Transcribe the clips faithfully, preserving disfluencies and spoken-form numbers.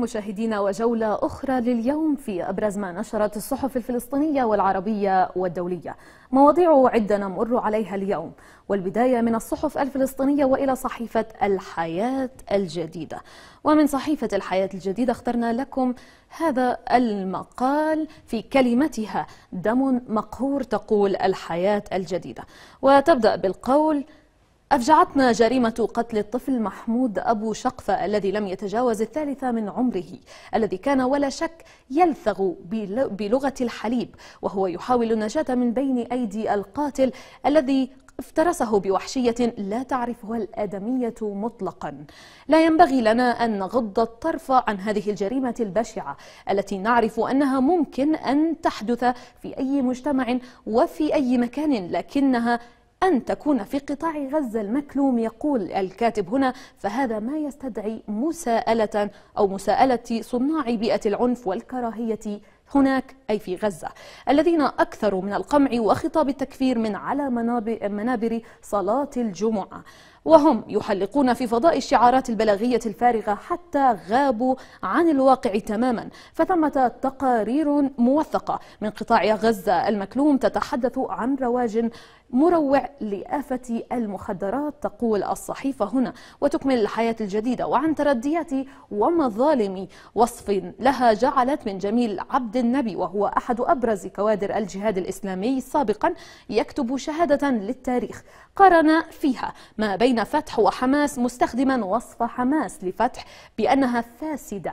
مشاهدينا وجولة أخرى لليوم في أبرز ما نشرت الصحف الفلسطينية والعربية والدولية. مواضيع عدة نمر عليها اليوم، والبداية من الصحف الفلسطينية وإلى صحيفة الحياة الجديدة. ومن صحيفة الحياة الجديدة اخترنا لكم هذا المقال في كلمتها دم مقهور، تقول الحياة الجديدة، وتبدأ بالقول: أفجعتنا جريمة قتل الطفل محمود أبو شقفة الذي لم يتجاوز الثالثة من عمره، الذي كان ولا شك يلثغ بلغة الحليب وهو يحاول النجاة من بين أيدي القاتل الذي افترسه بوحشية لا تعرفها الآدمية مطلقا. لا ينبغي لنا أن نغض الطرف عن هذه الجريمة البشعة التي نعرف أنها ممكن أن تحدث في أي مجتمع وفي أي مكان، لكنها أن تكون في قطاع غزة المكلوم. يقول الكاتب هنا: فهذا ما يستدعي مساءلة أو مساءلة صناع بيئة العنف والكراهية هناك، أي في غزة، الذين أكثروا من القمع وخطاب التكفير من على منابر صلاة الجمعة، وهم يحلقون في فضاء الشعارات البلاغية الفارغة حتى غابوا عن الواقع تماما. فثمة تقارير موثقة من قطاع غزة المكلوم تتحدث عن رواج مروع لآفة المخدرات، تقول الصحيفة هنا. وتكمل الحياة الجديدة: وعن ترديات ومظالم وصف لها جعلت من جميل عبد النبي، وهو أحد أبرز كوادر الجهاد الإسلامي سابقا، يكتب شهادة للتاريخ قارن فيها ما بين فتح وحماس، مستخدما وصف حماس لفتح بأنها فاسدة.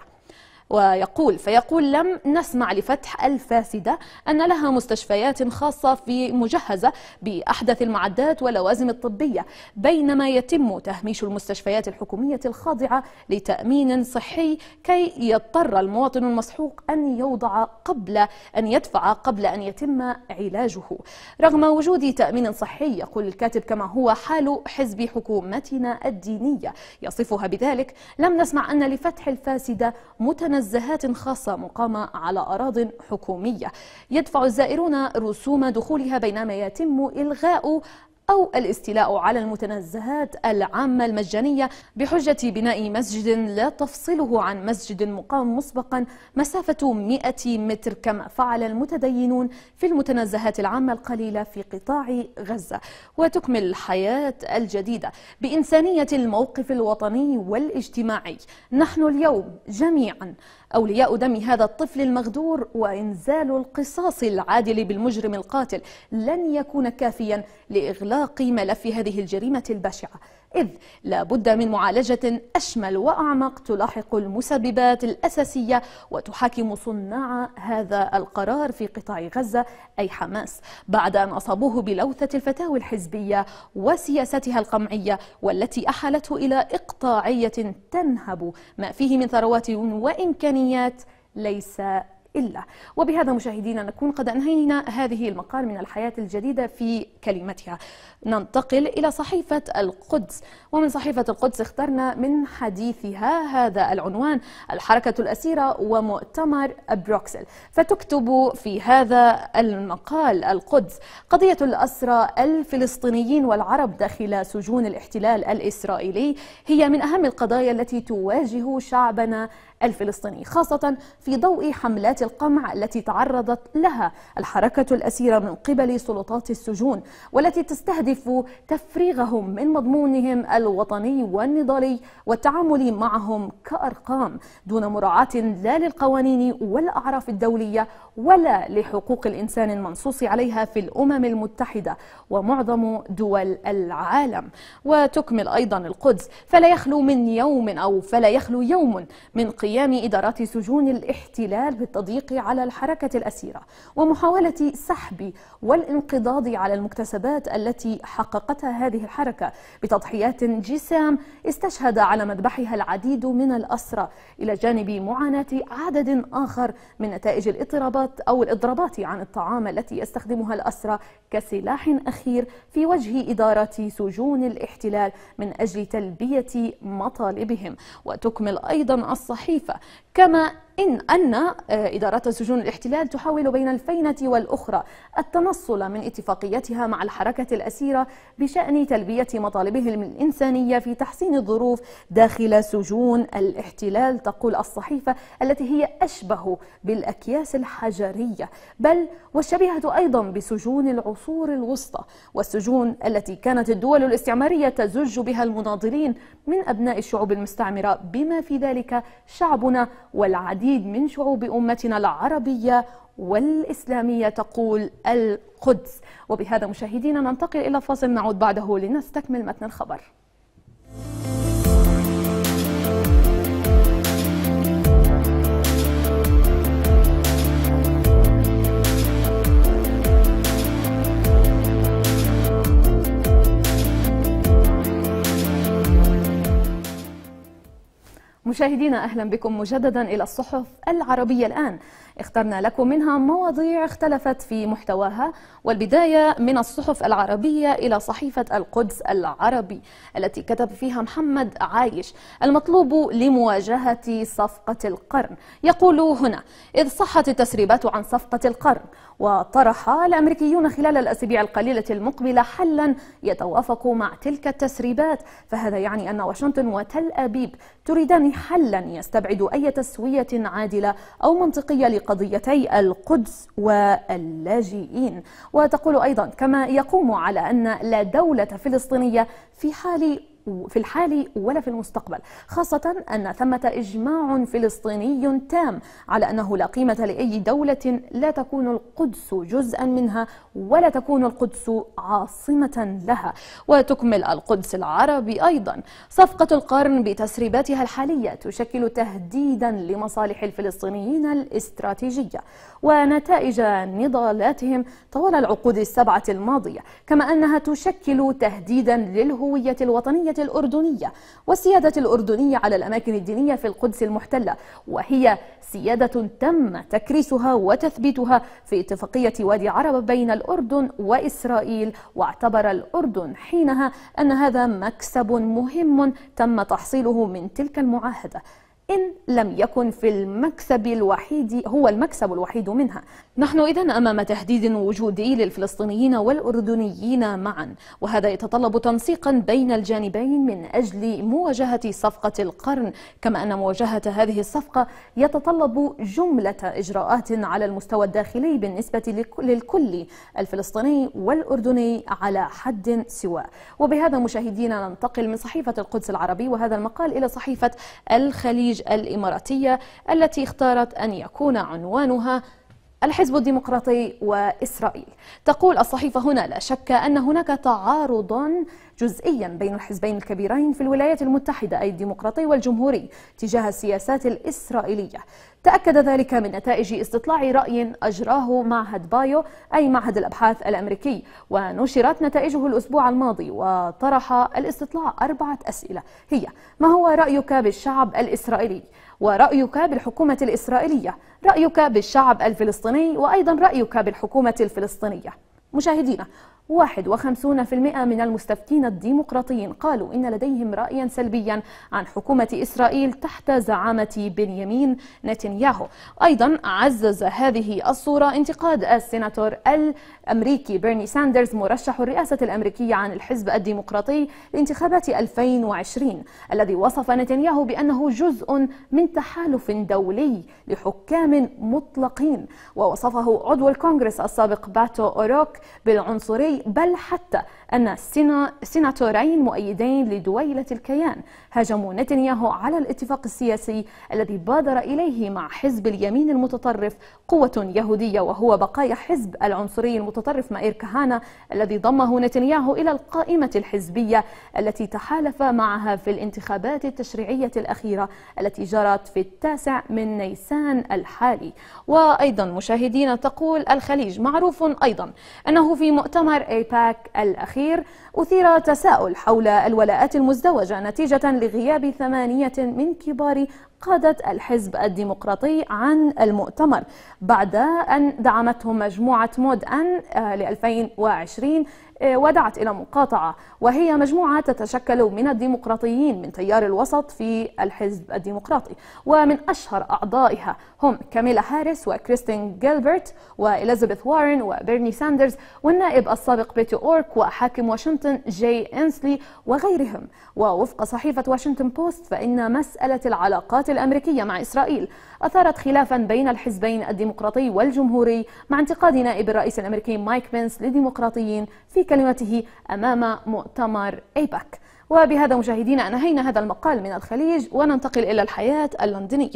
ويقول فيقول: لم نسمع لفتح الفاسدة أن لها مستشفيات خاصة في مجهزة بأحدث المعدات واللوازم الطبية، بينما يتم تهميش المستشفيات الحكومية الخاضعة لتأمين صحي كي يضطر المواطن المسحوق أن يوضع قبل أن يدفع قبل أن يتم علاجه رغم وجود تأمين صحي. يقول الكاتب: كما هو حال حزب حكومتنا الدينية يصفها بذلك، لم نسمع أن لفتح الفاسدة متنزهات خاصة مقامة على أراضٍ حكومية يدفع الزائرون رسوم دخولها، بينما يتم إلغاء أو الاستيلاء على المتنزهات العامة المجانية بحجة بناء مسجد لا تفصله عن مسجد مقام مسبقا مسافة مئة متر، كما فعل المتدينون في المتنزهات العامة القليلة في قطاع غزة. وتكمل الحياة الجديدة: بإنسانية الموقف الوطني والاجتماعي، نحن اليوم جميعا أولياء دم هذا الطفل المغدور، وإنزال القصاص العادل بالمجرم القاتل لن يكون كافيا لإغلاق ملف هذه الجريمة البشعة، إذ لا بد من معالجة أشمل وأعمق تلاحق المسببات الأساسية وتحاكم صناع هذا القرار في قطاع غزة، أي حماس، بعد أن أصابوه بلوثة الفتاوى الحزبية وسياستها القمعية، والتي أحالته إلى إقطاعية تنهب ما فيه من ثروات وإمكانيات ليس إلا. وبهذا مشاهدينا نكون قد أنهينا هذه المقال من الحياة الجديدة في كلمتها. ننتقل إلى صحيفة القدس، ومن صحيفة القدس اخترنا من حديثها هذا العنوان: الحركة الأسيرة ومؤتمر بروكسل. فتكتب في هذا المقال القدس: قضية الأسرى الفلسطينيين والعرب داخل سجون الاحتلال الإسرائيلي هي من أهم القضايا التي تواجه شعبنا الفلسطيني، خاصة في ضوء حملات القمع التي تعرضت لها الحركة الأسيرة من قبل سلطات السجون، والتي تستهدف تفريغهم من مضمونهم الوطني والنضالي والتعامل معهم كأرقام دون مراعاة لا للقوانين والأعراف الدولية ولا لحقوق الإنسان المنصوص عليها في الأمم المتحدة ومعظم دول العالم. وتكمل أيضا القدس: فلا يخلو من يوم أو فلا يخلو يوم من قيام إدارات سجون الاحتلال بالتضييق على الحركة الأسيرة ومحاولة سحب والانقضاض على المكتسبات التي حققتها هذه الحركة بتضحيات جسام استشهد على مذبحها العديد من الأسرى، إلى جانب معاناة عدد آخر من نتائج الاضطرابات أو الإضرابات عن الطعام التي يستخدمها الأسرى كسلاح أخير في وجه إدارة سجون الاحتلال من أجل تلبية مطالبهم. وتكمل أيضا الصحيفة: كما إن أن إدارات سجون الاحتلال تحاول بين الفينة والأخرى التنصل من اتفاقيتها مع الحركة الأسيرة بشأن تلبية مطالبهم الإنسانية في تحسين الظروف داخل سجون الاحتلال. تقول الصحيفة التي هي أشبه بالأكياس الحجرية، بل والشبيهة أيضا بسجون العصور الوسطى والسجون التي كانت الدول الاستعمارية تزج بها المناضلين من أبناء الشعوب المستعمرة، بما في ذلك شعبنا والعديد من شعوب أمتنا العربية والإسلامية. تقول القدس. وبهذا مشاهدينا ننتقل إلى فاصل، نعود بعده لنستكمل متن الخبر. مشاهدينا أهلا بكم مجددا إلى الصحف العربية. الآن اخترنا لكم منها مواضيع اختلفت في محتواها، والبداية من الصحف العربية إلى صحيفة القدس العربي التي كتب فيها محمد عايش: المطلوب لمواجهة صفقة القرن. يقول هنا: إذ صحت التسريبات عن صفقة القرن، وطرح الأمريكيون خلال الأسابيع القليلة المقبلة حلا يتوافق مع تلك التسريبات، فهذا يعني أن واشنطن وتل أبيب تريدان حلا يستبعد أي تسوية عادلة أو منطقية لقضيتي القدس واللاجئين. وتقول أيضا: كما يقوم على أن لا دولة فلسطينية في حال في الحال ولا في المستقبل، خاصة أن ثمة إجماع فلسطيني تام على أنه لا قيمة لأي دولة لا تكون القدس جزءا منها ولا تكون القدس عاصمة لها. وتكمل القدس العربي أيضا: صفقة القرن بتسريباتها الحالية تشكل تهديدا لمصالح الفلسطينيين الاستراتيجية ونتائج نضالاتهم طوال العقود السبعة الماضية، كما أنها تشكل تهديدا للهوية الوطنية الأردنية والسيادة الأردنية على الأماكن الدينية في القدس المحتلة، وهي سيادة تم تكريسها وتثبيتها في اتفاقية وادي عرب بين الأردن وإسرائيل. واعتبر الأردن حينها أن هذا مكسب مهم تم تحصيله من تلك المعاهدة، إن لم يكن في المكسب الوحيد هو المكسب الوحيد منها. نحن إذن أمام تهديد وجودي للفلسطينيين والأردنيين معا، وهذا يتطلب تنسيقا بين الجانبين من أجل مواجهة صفقة القرن، كما أن مواجهة هذه الصفقة يتطلب جملة إجراءات على المستوى الداخلي بالنسبة للكل الفلسطيني والأردني على حد سواء. وبهذا مشاهدينا ننتقل من صحيفة القدس العربي وهذا المقال إلى صحيفة الخليج الإماراتية التي اختارت أن يكون عنوانها الحزب الديمقراطي وإسرائيل. تقول الصحيفة هنا: لا شك أن هناك تعارضا جزئيا بين الحزبين الكبيرين في الولايات المتحدة، أي الديمقراطي والجمهوري، تجاه السياسات الإسرائيلية. تأكد ذلك من نتائج استطلاع رأي أجراه معهد بايو، أي معهد الأبحاث الأمريكي، ونشرت نتائجه الأسبوع الماضي. وطرح الاستطلاع أربعة أسئلة، هي: ما هو رأيك بالشعب الإسرائيلي؟ ورأيك بالحكومة الإسرائيلية؟ رأيك بالشعب الفلسطيني؟ وأيضا رأيك بالحكومة الفلسطينية؟ مشاهدينا، واحد وخمسين بالمئة من المستفتين الديمقراطيين قالوا إن لديهم رأيا سلبيا عن حكومة إسرائيل تحت زعامة بنيامين نتنياهو. أيضا عزز هذه الصورة انتقاد السيناتور الأمريكي بيرني ساندرز مرشح الرئاسة الأمريكية عن الحزب الديمقراطي لانتخابات ألفين وعشرين، الذي وصف نتنياهو بأنه جزء من تحالف دولي لحكام مطلقين، ووصفه عضو الكونغرس السابق باتو أوروك بالعنصري، بل حتى أن سيناتورين مؤيدين لدويلة الكيان هاجموا نتنياهو على الاتفاق السياسي الذي بادر إليه مع حزب اليمين المتطرف قوة يهودية، وهو بقايا حزب العنصري المتطرف مائير كهانة الذي ضمه نتنياهو إلى القائمة الحزبية التي تحالف معها في الانتخابات التشريعية الأخيرة التي جرت في التاسع من نيسان الحالي. وأيضا مشاهدينا تقول الخليج: معروف أيضا أنه في مؤتمر ايباك الأخير أثير تساؤل حول الولاءات المزدوجة نتيجة لغياب ثمانية من كبار قادة الحزب الديمقراطي عن المؤتمر بعد أن دعمتهم مجموعة مود أن ل ألفين وعشرين ودعت إلى مقاطعة، وهي مجموعة تتشكل من الديمقراطيين من تيار الوسط في الحزب الديمقراطي، ومن أشهر أعضائها هم كاميلا هاريس وكريستين جيلبرت وإليزابيث وارن وبيرني ساندرز والنائب السابق بيتي أورك وحاكم واشنطن جاي إنسلي وغيرهم. ووفق صحيفة واشنطن بوست فإن مسألة العلاقات الأمريكية مع إسرائيل أثارت خلافا بين الحزبين الديمقراطي والجمهوري، مع انتقاد نائب الرئيس الأمريكي مايك بنس للديمقراطيين في كلمته أمام مؤتمر أيباك. وبهذا مشاهدينا أنهينا هذا المقال من الخليج، وننتقل إلى الحياة اللندنية.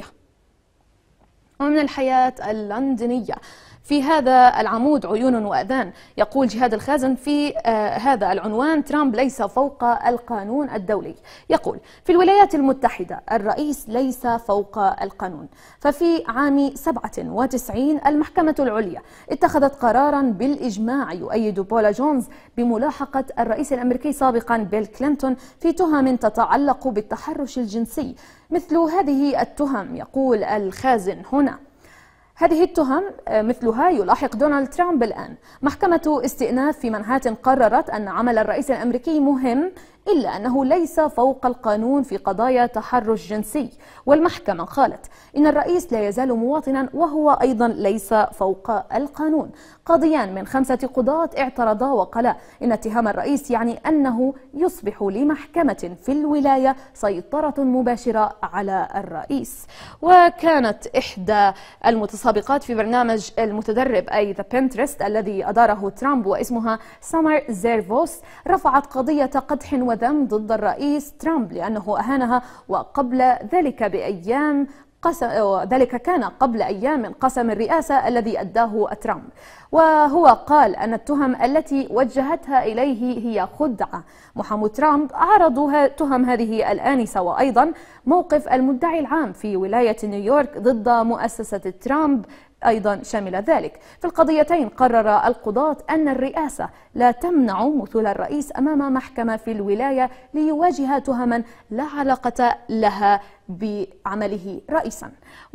ومن الحياة اللندنية في هذا العمود عيون وأذان يقول جهاد الخازن في آه هذا العنوان: ترامب ليس فوق القانون الدولي. يقول: في الولايات المتحدة الرئيس ليس فوق القانون. ففي عام سبعة وتسعين المحكمة العليا اتخذت قرارا بالإجماع يؤيد بولا جونز بملاحقة الرئيس الأمريكي سابقا بيل كلينتون في تهم تتعلق بالتحرش الجنسي. مثل هذه التهم، يقول الخازن هنا، هذه التهم مثلها يلاحق دونالد ترامب الآن. محكمة استئناف في منهاتن قررت أن عمل الرئيس الأمريكي مهم، إلا أنه ليس فوق القانون في قضايا تحرش جنسي. والمحكمة قالت إن الرئيس لا يزال مواطنا وهو أيضا ليس فوق القانون. قاضيان من خمسة قضاة اعترضا وقالا إن اتهام الرئيس يعني أنه يصبح لمحكمة في الولاية سيطرة مباشرة على الرئيس. وكانت إحدى المتسابقات في برنامج المتدرب أي ذا بنترست الذي أداره ترامب واسمها سامر زيرفوس رفعت قضية قدح وذم ضد الرئيس ترامب لأنه أهانها، وقبل ذلك بأيام قسم ذلك كان قبل أيام من قسم الرئاسة الذي أداه ترامب. وهو قال أن التهم التي وجهتها إليه هي خدعة. محامو ترامب عرضوا تهم هذه الآنسة وأيضا موقف المدعي العام في ولاية نيويورك ضد مؤسسة ترامب أيضا شمل ذلك. في القضيتين قرر القضاة أن الرئاسة لا تمنع مثول الرئيس أمام محكمة في الولاية ليواجه تهما لا علاقة لها بعمله رئيسا.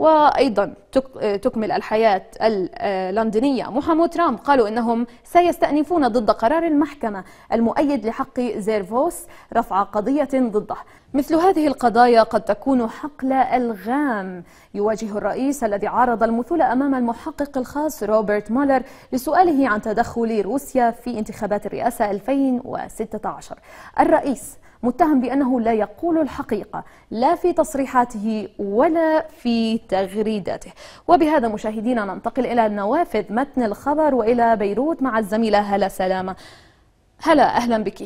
وأيضا تكمل الحياة اللندنية. محامو ترامب قالوا إنهم سيستأنفون ضد قرار المحكمة المؤيد لحق زيرفوس رفع قضية ضده. مثل هذه القضايا قد تكون حقل ألغام يواجه الرئيس الذي عارض المثول أمام المحقق الخاص روبرت مولر لسؤاله عن تدخل روسيا في انتخابات الرئاسة ألفين وستة عشر. الرئيس متهم بأنه لا يقول الحقيقة لا في تصريحاته ولا في تغريداته. وبهذا مشاهدينا ننتقل إلى نوافذ متن الخبر وإلى بيروت مع الزميلة هلا سلامة. هلا، أهلا بك.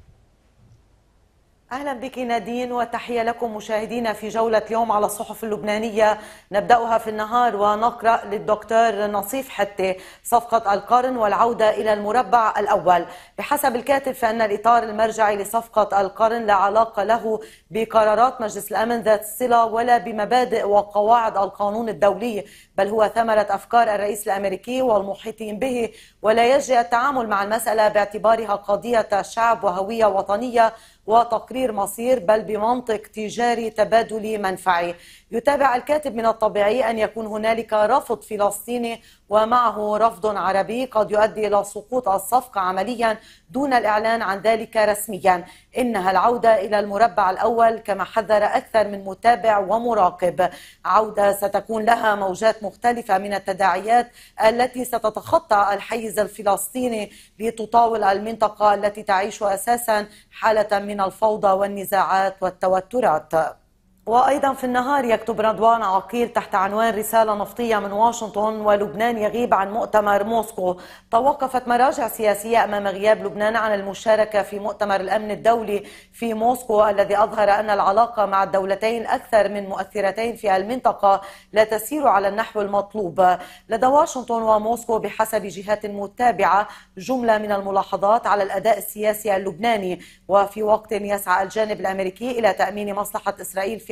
أهلا بك نادين، وتحية لكم مشاهدينا في جولة اليوم على الصحف اللبنانية. نبدأها في النهار ونقرأ للدكتور نصيف حتي: صفقة القرن والعودة إلى المربع الأول. بحسب الكاتب فإن الإطار المرجعي لصفقة القرن لا علاقة له بقرارات مجلس الأمن ذات الصلة ولا بمبادئ وقواعد القانون الدولي، بل هو ثمرة أفكار الرئيس الأمريكي والمحيطين به، ولا يجري التعامل مع المسألة باعتبارها قضية شعب وهوية وطنية وتقرير مصير، بل بمنطق تجاري تبادلي منفعي. يتابع الكاتب من الطبيعي أن يكون هنالك رفض فلسطيني ومعه رفض عربي قد يؤدي إلى سقوط الصفقة عمليا دون الإعلان عن ذلك رسميا. إنها العودة إلى المربع الأول كما حذر أكثر من متابع ومراقب. عودة ستكون لها موجات مختلفة من التداعيات التي ستتخطى الحيز الفلسطيني لتطاول المنطقة التي تعيش أساسا حالة من الفوضى والنزاعات والتوترات. وأيضا في النهار يكتب رضوان عقيل تحت عنوان: رسالة نفطية من واشنطن ولبنان يغيب عن مؤتمر موسكو. توقفت مراجع سياسية أمام غياب لبنان عن المشاركة في مؤتمر الأمن الدولي في موسكو الذي أظهر أن العلاقة مع الدولتين أكثر من مؤثرتين في المنطقة لا تسير على النحو المطلوب. لدى واشنطن وموسكو بحسب جهات متابعة جملة من الملاحظات على الأداء السياسي اللبناني، وفي وقت يسعى الجانب الأمريكي إلى تأمين مصلحة إسرائيل في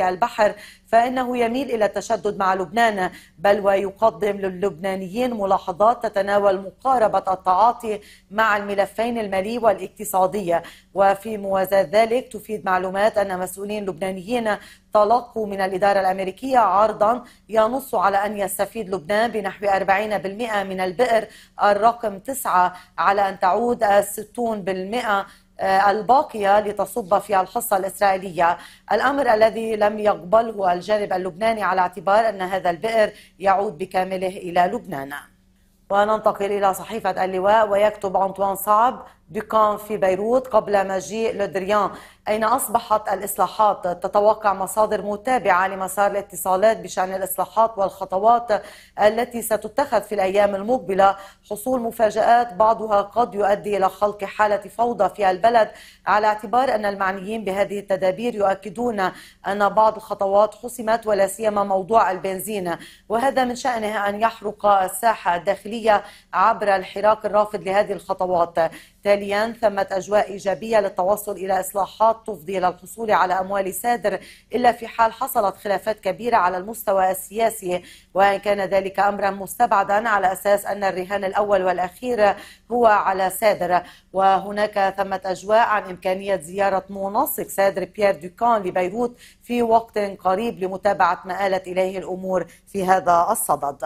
في البحر فإنه يميل إلى التشدد مع لبنان، بل ويقدم للبنانيين ملاحظات تتناول مقاربة التعاطي مع الملفين المالي والاقتصادي. وفي موازاة ذلك تفيد معلومات أن مسؤولين لبنانيين تلقوا من الإدارة الأمريكية عرضا ينص على أن يستفيد لبنان بنحو أربعين بالمئة من البئر الرقم تسعة، على أن تعود ستين بالمئة الباقية لتصب في الحصة الإسرائيلية، الأمر الذي لم يقبله الجانب اللبناني على اعتبار أن هذا البئر يعود بكامله إلى لبنان. وننتقل إلى صحيفة اللواء، ويكتب أنطوان صعب: دوكان في بيروت قبل مجيء لودريان، أين أصبحت الإصلاحات؟ تتوقع مصادر متابعة لمسار الاتصالات بشأن الإصلاحات والخطوات التي ستتخذ في الأيام المقبلة حصول مفاجآت بعضها قد يؤدي إلى خلق حالة فوضى في البلد، على اعتبار أن المعنيين بهذه التدابير يؤكدون أن بعض الخطوات حسمت، ولا سيما موضوع البنزين، وهذا من شأنه أن يحرق الساحة الداخلية عبر الحراك الرافض لهذه الخطوات. تاليا ثمة أجواء إيجابية للتوصل إلى إصلاحات تفضي إلى الحصول على أموال سادر، إلا في حال حصلت خلافات كبيرة على المستوى السياسي، وإن كان ذلك أمرا مستبعدا على أساس أن الرهان الأول والأخير هو على سادر. وهناك ثمة أجواء عن إمكانية زيارة منسق سادر بيير دوكان لبيروت في وقت قريب لمتابعة ما آلت إليه الأمور في هذا الصدد.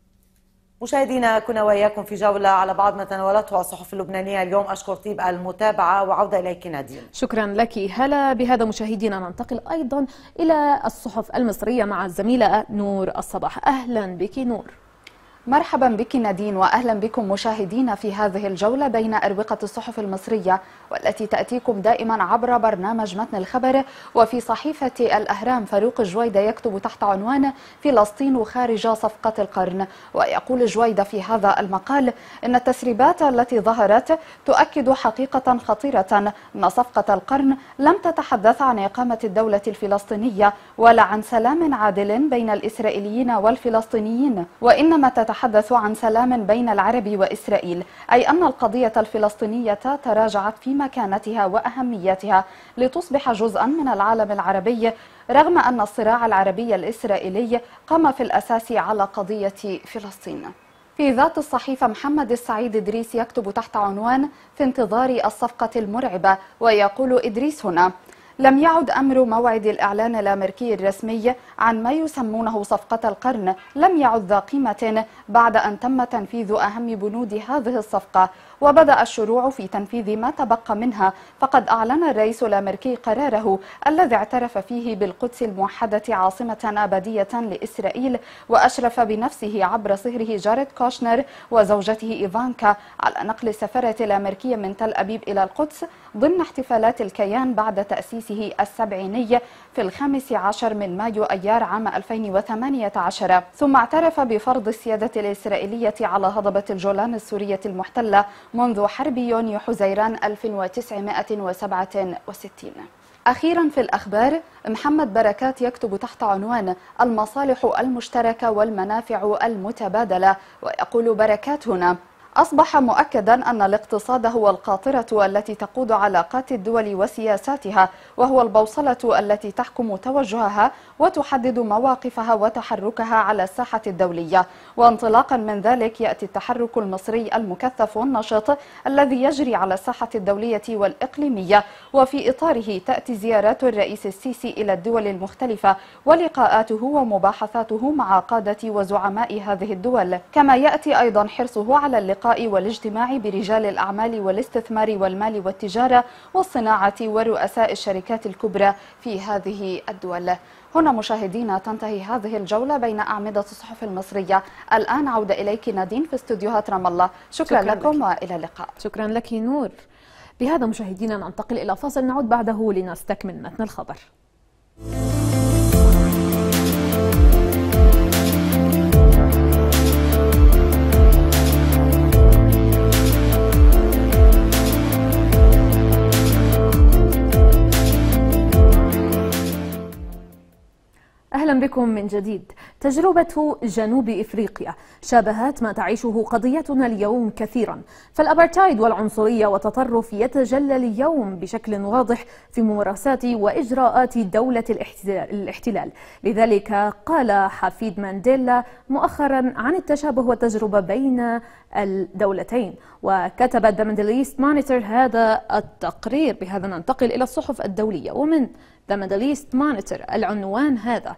مشاهدينا، كنا وإياكم في جولة على بعض ما تناولته الصحف اللبنانية اليوم. أشكر طيب المتابعة، وعودة إليك نادين. شكرا لك هلا. بهذا مشاهدينا ننتقل أيضا إلى الصحف المصرية مع الزميلة نور الصباح. أهلا بك نور. مرحبا بك نادين، وأهلا بكم مشاهدينا في هذه الجولة بين أروقة الصحف المصرية، والتي تأتيكم دائما عبر برنامج متن الخبر. وفي صحيفة الأهرام فاروق جويدة يكتب تحت عنوان فلسطين خارج صفقة القرن، ويقول جويدة في هذا المقال إن التسريبات التي ظهرت تؤكد حقيقة خطيرة أن صفقة القرن لم تتحدث عن إقامة الدولة الفلسطينية ولا عن سلام عادل بين الإسرائيليين والفلسطينيين، وإنما تتحدث تحدث عن سلام بين العرب وإسرائيل، أي أن القضية الفلسطينية تراجعت في مكانتها وأهميتها لتصبح جزءا من العالم العربي، رغم أن الصراع العربي الإسرائيلي قام في الأساس على قضية فلسطين. في ذات الصحيفة محمد السعيد إدريس يكتب تحت عنوان في انتظار الصفقة المرعبة، ويقول إدريس هنا: لم يعد أمر موعد الإعلان الأمريكي الرسمي عن ما يسمونه صفقة القرن لم يعد ذا قيمة بعد أن تم تنفيذ أهم بنود هذه الصفقة وبدأ الشروع في تنفيذ ما تبقى منها. فقد أعلن الرئيس الأمريكي قراره الذي اعترف فيه بالقدس الموحدة عاصمة أبدية لإسرائيل، وأشرف بنفسه عبر صهره جاريد كوشنر وزوجته إيفانكا على نقل السفارة الأمريكية من تل أبيب إلى القدس ضمن احتفالات الكيان بعد تأسيسه السبعيني في الخامس عشر من مايو أيار عام ألفين وثمانية عشر. ثم اعترف بفرض السيادة الإسرائيلية على هضبة الجولان السورية المحتلة منذ حرب يونيو حزيران ألف وتسعمائة وسبعة وستين. أخيرا في الأخبار، محمد بركات يكتب تحت عنوان المصالح المشتركة والمنافع المتبادلة، ويقول بركات هنا: أصبح مؤكدا أن الاقتصاد هو القاطرة التي تقود علاقات الدول وسياساتها، وهو البوصلة التي تحكم توجهها وتحدد مواقفها وتحركها على الساحة الدولية. وانطلاقا من ذلك يأتي التحرك المصري المكثف والنشط الذي يجري على الساحة الدولية والإقليمية، وفي إطاره تأتي زيارات الرئيس السيسي إلى الدول المختلفة ولقاءاته ومباحثاته مع قادة وزعماء هذه الدول، كما يأتي أيضا حرصه على اللقاء والاجتماع برجال الأعمال والاستثمار والمال والتجارة والصناعة ورؤساء الشركات الكبرى في هذه الدول. هنا مشاهدينا تنتهي هذه الجولة بين أعمدة الصحف المصرية. الآن عودة إليك نادين في استوديوهات رام الله. شكرا, شكرا لكم لك. وإلى اللقاء. شكرا لك نور. بهذا مشاهدينا ننتقل إلى فاصل، نعود بعده لنستكمل متن الخبر. أهلا بكم من جديد. تجربة جنوب إفريقيا شابهت ما تعيشه قضيتنا اليوم كثيرا، فالأبرتايد والعنصرية والتطرف يتجلى اليوم بشكل واضح في ممارسات وإجراءات دولة الاحتلال. لذلك قال حفيد مانديلا مؤخرا عن التشابه والتجربة بين الدولتين، وكتب ذا ميدل إيست مونيتور هذا التقرير. بهذا ننتقل إلى الصحف الدولية، ومن ذا ميدل إيست مونيتور العنوان هذا: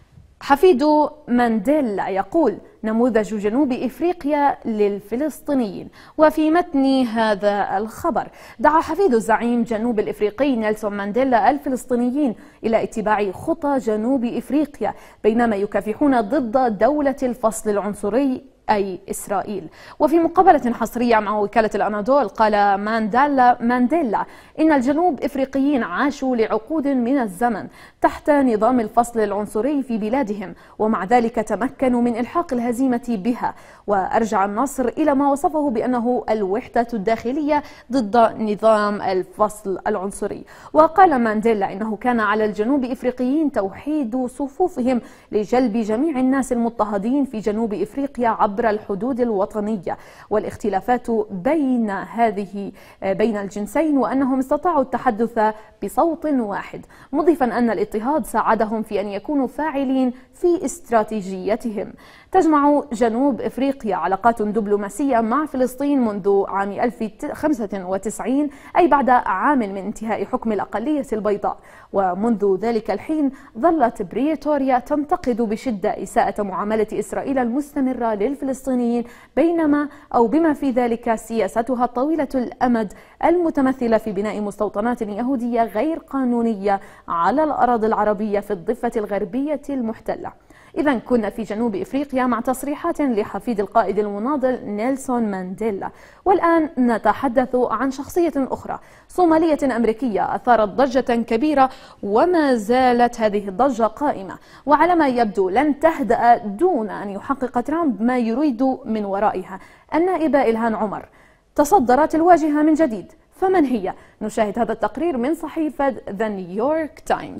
حفيد مانديلا يقول نموذج جنوب إفريقيا للفلسطينيين. وفي متن هذا الخبر دعا حفيد الزعيم جنوب الإفريقي نيلسون مانديلا الفلسطينيين إلى اتباع خطى جنوب إفريقيا بينما يكافحون ضد دولة الفصل العنصري أي إسرائيل. وفي مقابلة حصرية مع وكالة الأناضول قال مانديلا مانديلا إن الجنوب إفريقيين عاشوا لعقود من الزمن تحت نظام الفصل العنصري في بلادهم، ومع ذلك تمكنوا من إلحاق الهزيمة بها، وأرجع النصر إلى ما وصفه بأنه الوحدة الداخلية ضد نظام الفصل العنصري. وقال مانديلا إنه كان على الجنوب إفريقيين توحيد صفوفهم لجلب جميع الناس المضطهدين في جنوب إفريقيا عبر الحدود الوطنية والاختلافات بين هذه بين الجنسين، وأنهم استطاعوا التحدث بصوت واحد، مضيفا أن الاضطهاد ساعدهم في أن يكونوا فاعلين في استراتيجيتهم. تجمع جنوب إفريقيا علاقات دبلوماسية مع فلسطين منذ عام ألف وخمسة وتسعين، أي بعد عام من انتهاء حكم الأقلية البيضاء، ومنذ ذلك الحين ظلت بريتوريا تنتقد بشدة إساءة معاملة إسرائيل المستمرة للفلسطينيين، بينما أو بما في ذلك سياستها طويلة الأمد المتمثلة في بناء مستوطنات يهودية غير قانونية على الأراضي العربية في الضفة الغربية المحتلة. إذا كنا في جنوب إفريقيا مع تصريحات لحفيد القائد المناضل نيلسون مانديلا. والآن نتحدث عن شخصية أخرى صومالية أمريكية أثارت ضجة كبيرة وما زالت هذه الضجة قائمة، وعلى ما يبدو لن تهدأ دون أن يحقق ترامب ما يريد من ورائها. النائبة إلهام عمر تصدرت الواجهة من جديد، فمن هي؟ نشاهد هذا التقرير من صحيفة ذا نيويورك تايمز.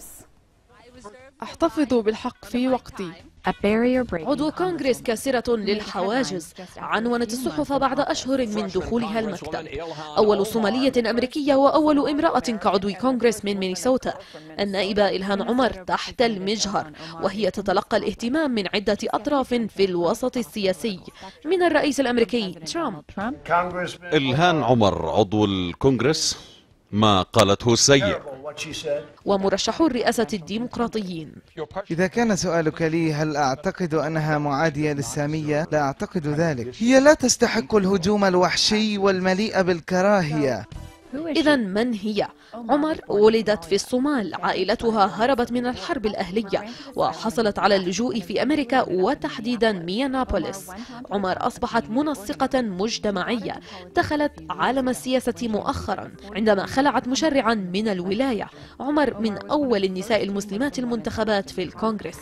أحتفظ بالحق في وقتي. عضو كونغرس كاسرة للحواجز عنونت الصحف بعد أشهر من دخولها المكتب. أول صومالية أمريكية وأول امرأة كعضو كونغرس من مينيسوتا. النائبة إلهام عمر تحت المجهر، وهي تتلقى الاهتمام من عدة أطراف في الوسط السياسي من الرئيس الأمريكي ترامب. إلهام عمر عضو الكونغرس ما قالته سيء. ومرشحو الرئاسة الديمقراطيين. إذا كان سؤالك لي هل أعتقد أنها معادية للسامية؟ لا أعتقد ذلك. هي لا تستحق الهجوم الوحشي والمليء بالكراهية. إذا من هي؟ عمر ولدت في الصومال، عائلتها هربت من الحرب الأهلية وحصلت على اللجوء في أمريكا وتحديدا مينيابوليس. عمر أصبحت منسقة مجتمعية، دخلت عالم السياسة مؤخرا عندما خلعت مشرعا من الولاية. عمر من أول النساء المسلمات المنتخبات في الكونغرس.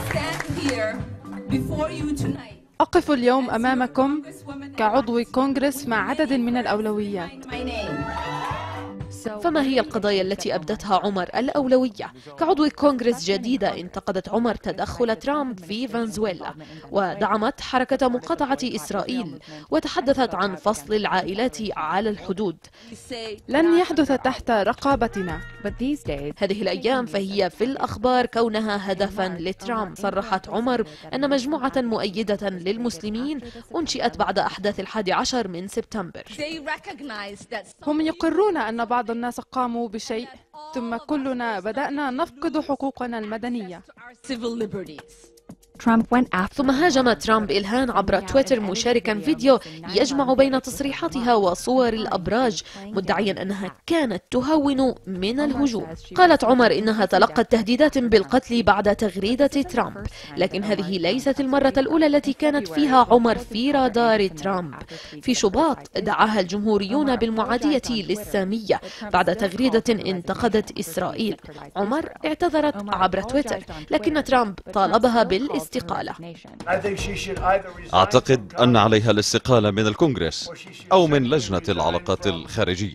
أقف اليوم أمامكم كعضو كونغرس مع عدد من الأولويات. فما هي القضايا التي أبدتها عمر الأولوية؟ كعضو كونغرس جديدة انتقدت عمر تدخل ترامب في فنزويلا، ودعمت حركة مقاطعة إسرائيل، وتحدثت عن فصل العائلات على الحدود. لن يحدث تحت رقابتنا. هذه الأيام فهي في الأخبار كونها هدفا لترامب. صرحت عمر أن مجموعة مؤيدة للمسلمين أنشئت بعد أحداث الحادي عشر من سبتمبر. هم يقرون أن بعض الناس قاموا بشيء، ثم كلنا بدأنا نفقد حقوقنا المدنية. ثم هاجم ترامب إلهام عبر تويتر مشاركا فيديو يجمع بين تصريحاتها وصور الأبراج، مدعيا أنها كانت تهون من الهجوم. قالت عمر إنها تلقت تهديدات بالقتل بعد تغريدة ترامب، لكن هذه ليست المرة الأولى التي كانت فيها عمر في رادار ترامب. في شباط دعاها الجمهوريون بالمعادية للسامية بعد تغريدة انتقدت إسرائيل. عمر اعتذرت عبر تويتر، لكن ترامب طالبها بالاستقالة. أعتقد أن عليها الاستقالة من الكونغرس أو من لجنة العلاقات الخارجية.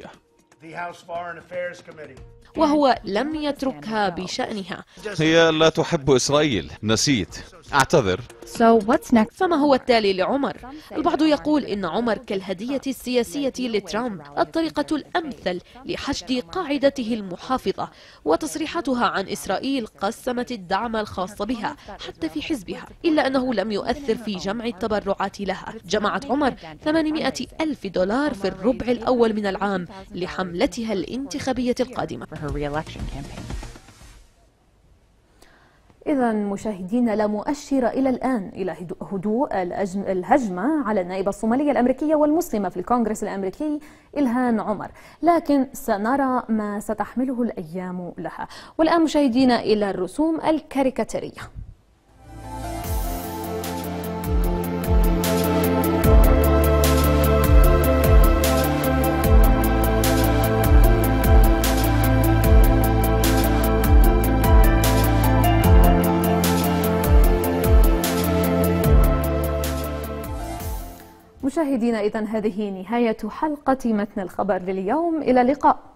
وهو لم يتركها بشأنها. هي لا تحب إسرائيل، نسيت. أعتذر. So what's next? فما هو التالي لعمر؟ البعض يقول إن عمر كالهدية السياسية لترامب، الطريقة الأمثل لحشد قاعدته المحافظة. وتصريحاتها عن إسرائيل قسمت الدعم الخاص بها حتى في حزبها، إلا أنه لم يؤثر في جمع التبرعات لها. جمعت عمر ثمانمائة ألف دولار في الربع الأول من العام لحملتها الانتخابية القادمة. إذا مشاهدينا، لا مؤشر إلى الآن إلى هدوء الهجمة على النائبة الصومالية الأمريكية والمسلمة في الكونغرس الأمريكي إلهان عمر، لكن سنرى ما ستحمله الأيام لها. والآن مشاهدينا إلى الرسوم الكاريكاتيرية. مشاهدينا، إذن هذه نهاية حلقة متن الخبر لليوم. إلى اللقاء.